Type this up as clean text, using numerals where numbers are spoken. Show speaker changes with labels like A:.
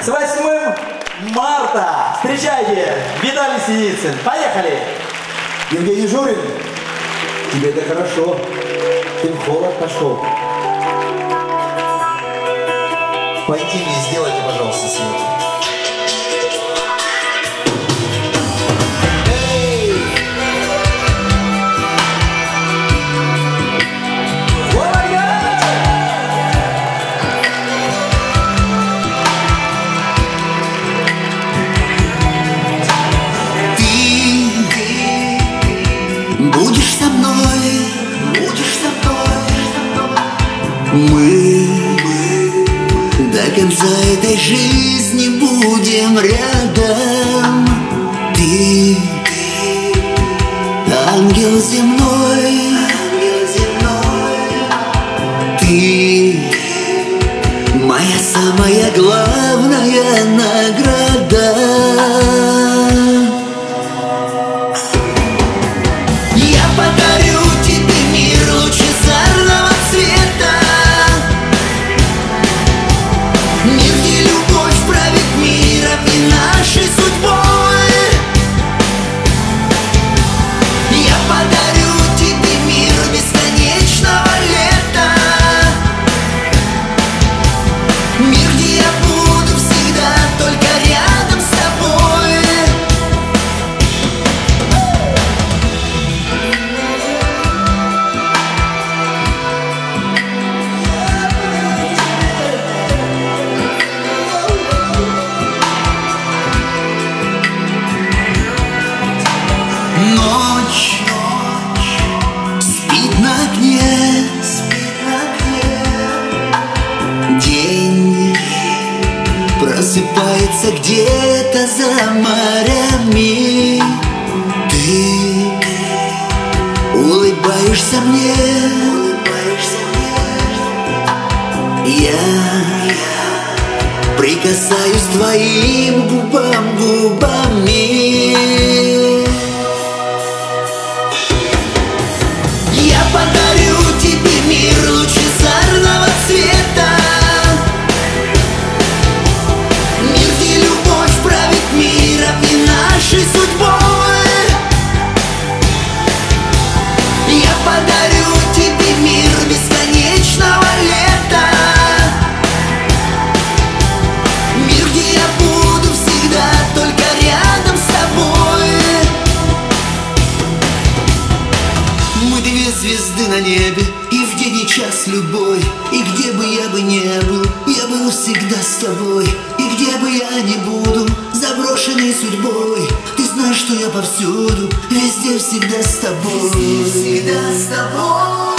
A: С 8 марта! Встречайте! Виталий Синицын! Поехали!
B: Евгений Журин, тебе это хорошо. Ты в холод пошел.
C: Поинтимнее сделайте, пожалуйста, свет.
D: Будешь со мной, мы до конца этой жизни будем рядом. Ты ангел земной, ты моя самая главная награда. Подарю тебе мир лучезарного цвета, мир, где любовь правит миром и нашей судьбой. Я подарю тебе мир бесконечного лета, мир, где я буду всегда только рядом с тобой. Ночь спит на окне, день просыпается где-то за морями. Ты улыбаешься мне, я прикасаюсь к твоим губам губами. Я подарю тебе мир лучезарного цвета, мир, где любовь правит миром и нашей судьбой. Я подарю тебе мир бесконечного лета, мир, где я буду всегда только рядом с тобой. Мы две звезды на небе, и в день и час любой. И где бы я не был, я был всегда с тобой. И где бы я ни буду, заброшенный судьбой, ты знаешь, что я повсюду, везде всегда с тобой. Везде всегда с тобой.